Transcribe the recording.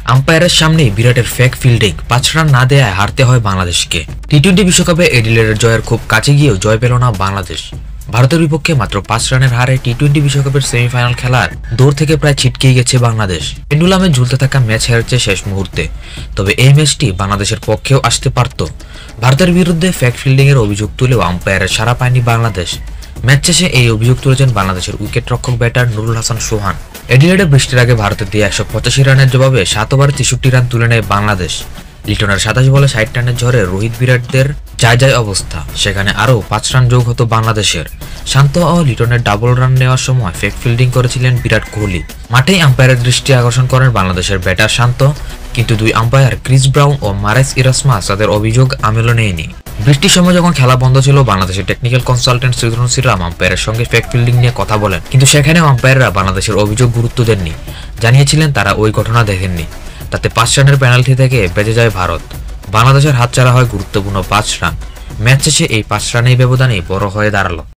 আম্পায়ারের সামনে বিরাটের fake fielding, 5 run না দেয়ায় হারতে হয় বাংলাদেশকে। টি-20 বিশ্বকাপে এডিলেডের জয়ের খুব কাছে গিয়েও জয় পেল না বাংলাদেশ। ভারতের বিপক্ষে মাত্র 5 রানের হারে টি-20 বিশ্বকাপের সেমিফাইনাল খেলার দৌড় থেকে প্রায় ছিটকেই গেছে বাংলাদেশ। পেন্ডুলামে ঝুলতে থাকা ম্যাচ হেরেছে শেষ মুহূর্তে, তবে এই ম্যাচটি বাংলাদেশের পক্ষেও আসতে পারত। ভারতের বিরুদ্ধে ফেক ফিল্ডিং এর অভিযোগ তুলেও আম্পায়ারের সাড়া পায়নি বাংলাদেশ। ম্যাচ শেষে এই অভিযোগ তুলেছেন বাংলাদেশের উইকেট রক্ষক ব্যাটার নুরুল হাসান সোহান। এডিলেডে বৃষ্টির আগে ভারতের দিয়ে 185 রানের জবাবে 7 ওভারে 63 রান তুলে নেয় বাংলাদেশ। লিটনের 27 বলে 60 রানের ঝড়ে রোহিত বিরাটদের যায় অবস্থা। সেখানে আরও 5 রান যোগ হতো বাংলাদেশের। শান্ত ও লিটনের ডাবল রান নেওয়ার সময় ফেক ফিল্ডিং করেছিলেন বিরাট কোহলি। মাঠেই আম্পায়ারের দৃষ্টি আকর্ষণ করেন বাংলাদেশের ব্যাটার শান্ত, কিন্তু 2 আম্পায়ার ক্রিস ব্রাউন ও মারেস ইরাসমাস তাদের অভিযোগ আমলে নেয়নি। বৃষ্টির সময় যখন খেলা বন্ধ ছিল, বাংলাদেশের টেকনিক্যাল কনসালটেন্ট সৃজন শ্রীরাম আম্পায়ারের সঙ্গে ফেক ফিল্ডিং নিয়ে কথা বলেন, কিন্তু সেখানেও আম্পায়াররা বাংলাদেশের অভিযোগ গুরুত্ব দেননি। জানিয়েছিলেন তারা ওই ঘটনা দেখেননি। তাতে 5 রানের পেনাল্টি থেকে বেঁচে যায় ভারত। বাংলাদেশের হাতছাড়া হয় গুরুত্বপূর্ণ 5 রান। ম্যাচ শেষে এই 5 রানের ব্যবধানেই বড় হয়ে দাঁড়ালো।